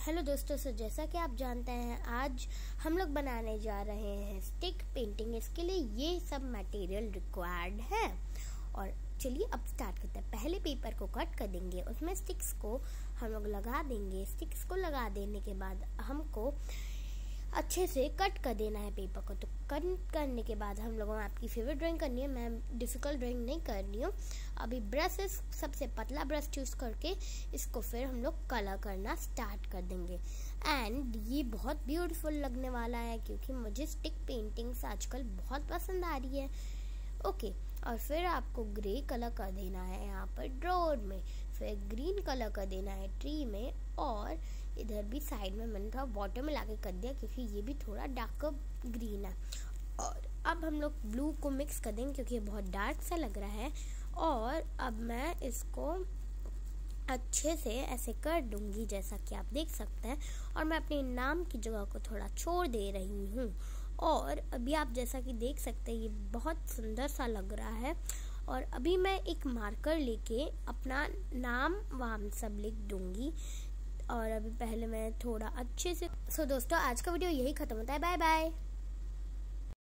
Hello दोस्तों, जैसा कि आप जानते हैं आज हम लोग बनाने जा रहे हैं स्टिक पेंटिंग। इसके लिए ये सब मटेरियल रिक्वायर्ड है और चलिए अब स्टार्ट करते हैं। पहले पेपर को कट कर देंगे, उसमें स्टिक्स को हम लोग लगा देंगे। स्टिक्स को लगा देने के बाद हमको अच्छे से कट कर देना है पेपर को। तो कट करने के बाद हम लोगों को आपकी फेवरेट ड्राइंग करनी है। मैं डिफ़िकल्ट ड्राइंग नहीं कर रही हूँ। अभी ब्रशेस, सबसे पतला ब्रश चूज़ करके इसको फिर हम लोग कलर करना स्टार्ट कर देंगे। एंड ये बहुत ब्यूटीफुल लगने वाला है क्योंकि मुझे स्टिक पेंटिंग्स आजकल बहुत पसंद आ रही है। ओके, और फिर आपको ग्रे कलर कर देना है यहाँ पर ड्रॉर में, फिर ग्रीन कलर कर देना है ट्री में, और इधर भी साइड में मैंने थोड़ा वाटर में लाके कर दिया क्योंकि ये भी थोड़ा डार्क ग्रीन है। और अब हम लोग ब्लू को मिक्स कर देंगे क्योंकि ये बहुत डार्क सा लग रहा है। और अब मैं इसको अच्छे से ऐसे कर दूंगी जैसा कि आप देख सकते हैं। और मैं अपने नाम की जगह को थोड़ा छोड़ दे रही हूँ। और अभी आप जैसा कि देख सकते हैं ये बहुत सुंदर सा लग रहा है। और अभी मैं एक मार्कर लेके अपना नाम वाम सब लिख दूंगी। और अभी पहले मैं थोड़ा अच्छे से दोस्तों आज का वीडियो यही खत्म होता है। Bye bye.